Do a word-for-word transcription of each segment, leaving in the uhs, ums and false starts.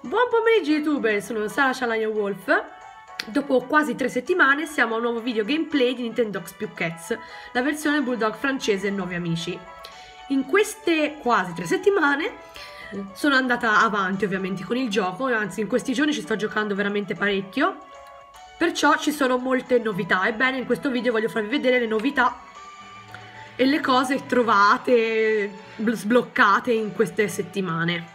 Buon pomeriggio YouTuber, sono Sara Cialagno Wolf. Dopo quasi tre settimane siamo a un nuovo video gameplay di Nintendogs più Cats, la versione Bulldog francese e nuovi amici. In queste quasi tre settimane sono andata avanti ovviamente con il gioco, anzi in questi giorni ci sto giocando veramente parecchio, perciò ci sono molte novità. Ebbene, in questo video voglio farvi vedere le novità e le cose trovate, sbloccate in queste settimane.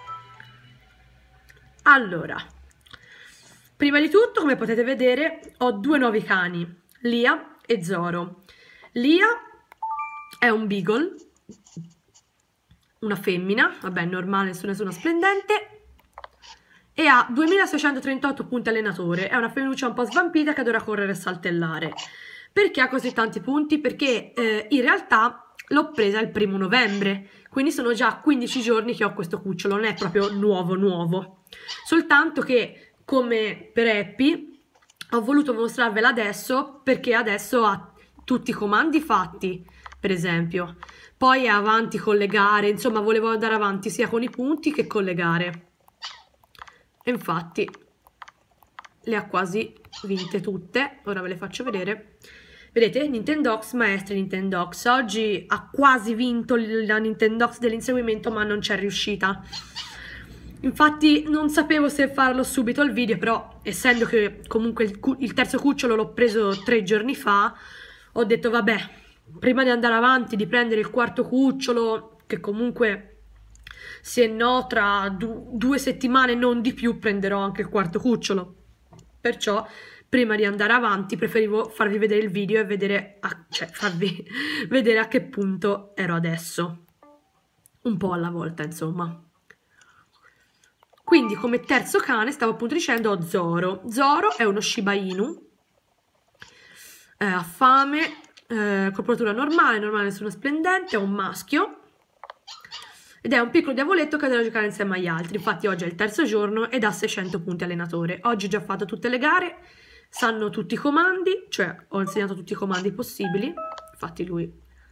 Allora, prima di tutto, come potete vedere, ho due nuovi cani, Lia e Zoro. Lia è un beagle, una femmina, vabbè, normale, nessuna splendente, e ha duemilaseicentotrentotto punti allenatore. È una femminuccia un po' svampita che adora correre e saltellare. Perché ha così tanti punti? Perché eh, in realtà l'ho presa il primo novembre, quindi sono già quindici giorni che ho questo cucciolo, non è proprio nuovo nuovo. Soltanto che, come per Happy, ho voluto mostrarvela adesso perché adesso ha tutti i comandi fatti, per esempio. Poi è avanti con le gare, insomma volevo andare avanti sia con i punti che con le gare. E infatti le ha quasi vinte tutte, ora ve le faccio vedere. Vedete, Nintendogs, maestri Nintendogs. Oggi ha quasi vinto la Nintendogs dell'inseguimento, ma non c'è riuscita. Infatti non sapevo se farlo subito al video, però essendo che comunque il, il terzo cucciolo l'ho preso tre giorni fa, ho detto vabbè, prima di andare avanti, di prendere il quarto cucciolo, che comunque se no tra du due settimane, non di più, prenderò anche il quarto cucciolo. Perciò prima di andare avanti preferivo farvi vedere il video e vedere a, cioè, farvi vedere a che punto ero adesso. Un po' alla volta, insomma. Quindi come terzo cane, stavo appunto dicendo, ho Zoro. Zoro è uno Shiba Inu, eh, ha fame, eh, corporatura normale, normale nessuna splendente, è un maschio ed è un piccolo diavoletto che deve giocare insieme agli altri. Infatti oggi è il terzo giorno ed ha seicento punti allenatore. Oggi ho già fatto tutte le gare, sanno tutti i comandi, cioè ho insegnato tutti i comandi possibili. Infatti lui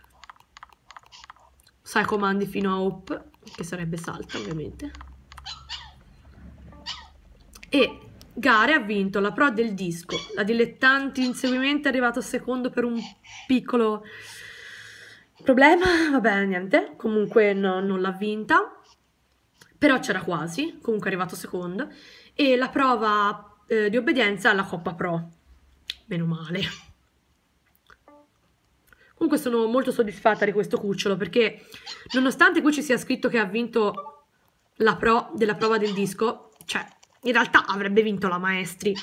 sa i comandi fino a Hope, che sarebbe salta ovviamente. E gare ha vinto la pro del disco, la dilettanti inseguimento è arrivato secondo per un piccolo problema, vabbè niente, comunque no, non l'ha vinta, però c'era quasi, comunque è arrivato secondo. E la prova eh, di obbedienza alla Coppa Pro, meno male. Comunque sono molto soddisfatta di questo cucciolo perché nonostante qui ci sia scritto che ha vinto la pro della prova del disco, cioè in realtà avrebbe vinto la maestri.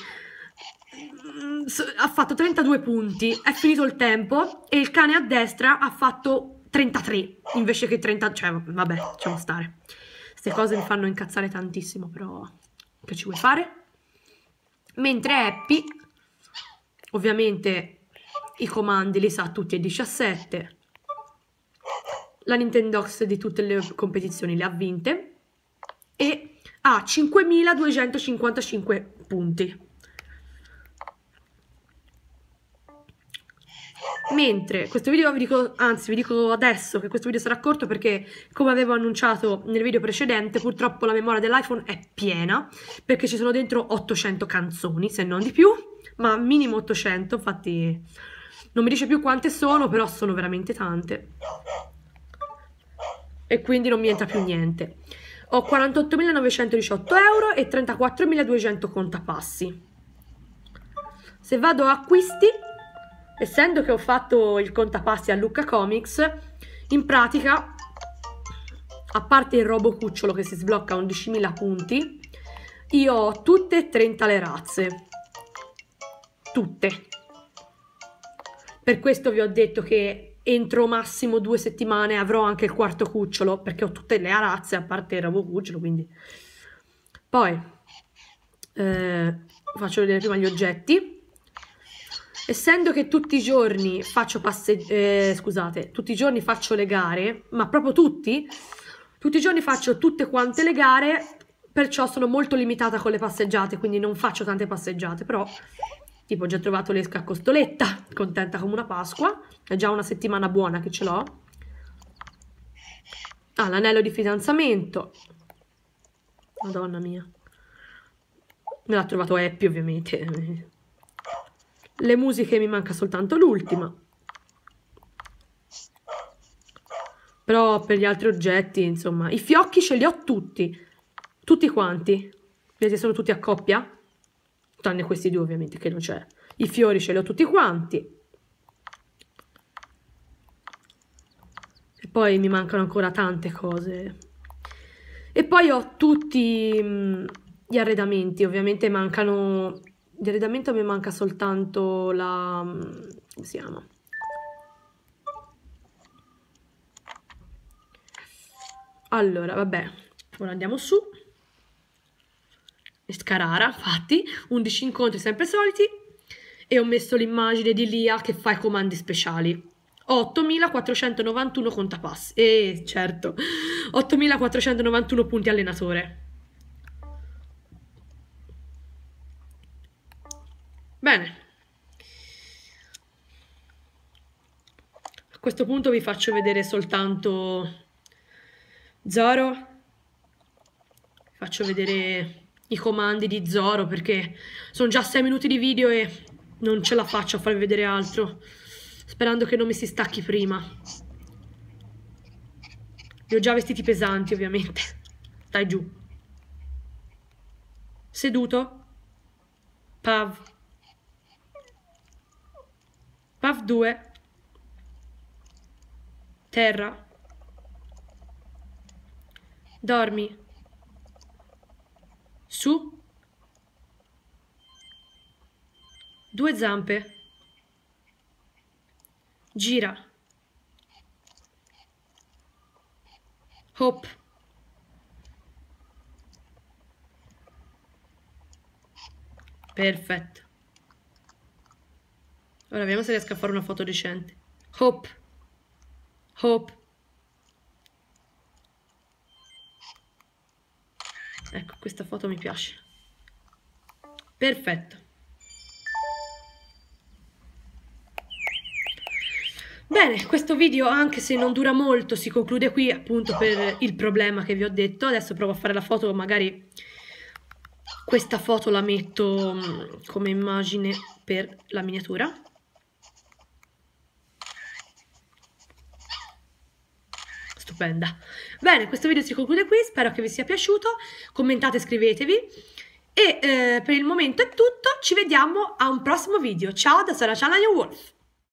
Ha fatto trentadue punti, è finito il tempo e il cane a destra ha fatto trentatré invece che trenta, cioè vabbè, lasciamo stare. Queste cose mi fanno incazzare tantissimo, però che ci vuoi fare? Mentre Happy, ovviamente i comandi li sa tutti e diciassette, la Nintendogs di tutte le competizioni le ha vinte e ha cinquemiladuecentocinquantacinque punti. Mentre questo video vi dico, anzi vi dico adesso che questo video sarà corto perché, come avevo annunciato nel video precedente, purtroppo la memoria dell'iPhone è piena perché ci sono dentro ottocento canzoni, se non di più, ma minimo ottocento, infatti non mi dice più quante sono, però sono veramente tante e quindi non mi entra più niente. Ho quarantottomilanovecentodiciotto euro e trentaquattromiladuecento contapassi. Se vado a acquisti, essendo che ho fatto il contapassi a Lucca Comics, in pratica, a parte il robo cucciolo che si sblocca a undicimila punti, io ho tutte e trenta le razze. Tutte. Per questo vi ho detto che entro massimo due settimane avrò anche il quarto cucciolo, perché ho tutte le razze a parte il robo cucciolo, quindi. Poi eh, faccio vedere prima gli oggetti. Essendo che tutti i giorni faccio passeggi- eh, scusate, tutti i giorni faccio le gare, ma proprio tutti, tutti i giorni faccio tutte quante le gare, perciò sono molto limitata con le passeggiate, quindi non faccio tante passeggiate, però tipo ho già trovato l'esca a costoletta, contenta come una Pasqua, è già una settimana buona che ce l'ho. Ah, l'anello di fidanzamento, madonna mia, Me l'ha trovato Happy, ovviamente. Le musiche mi manca soltanto l'ultima. Però per gli altri oggetti, insomma, i fiocchi ce li ho tutti. Tutti quanti. Vedete, sono tutti a coppia? Tranne questi due, ovviamente, che non c'è. I fiori ce li ho tutti quanti. E poi mi mancano ancora tante cose. E poi ho tutti mh, gli arredamenti. Ovviamente mancano... Di arredamento mi manca soltanto la... come si chiama? Allora, vabbè, ora andiamo su. Scarara, infatti, undici incontri sempre soliti. E ho messo l'immagine di Lia che fa i comandi speciali. ottomilaquattrocentonovantuno contapass. E certo, ottomilaquattrocentonovantuno punti allenatore. Bene. A questo punto vi faccio vedere soltanto Zoro. Vi faccio vedere i comandi di Zoro perché sono già sei minuti di video e non ce la faccio a farvi vedere altro, sperando che non mi si stacchi prima. Li ho già vestiti pesanti, ovviamente. Dai giù. Seduto. Pav. Pav due. Terra. Dormi. Su. Due zampe. Gira. Hop. Perfetto. Ora vediamo se riesco a fare una foto decente. Hop. Hop. Ecco, questa foto mi piace. Perfetto. Bene, questo video, anche se non dura molto, si conclude qui appunto per il problema che vi ho detto. Adesso provo a fare la foto, magari questa foto la metto come immagine per la miniatura. Stupenda. Bene, questo video si conclude qui, spero che vi sia piaciuto, commentate, scrivetevi e eh, per il momento è tutto, ci vediamo a un prossimo video. Ciao da Sarah Chana Wolf.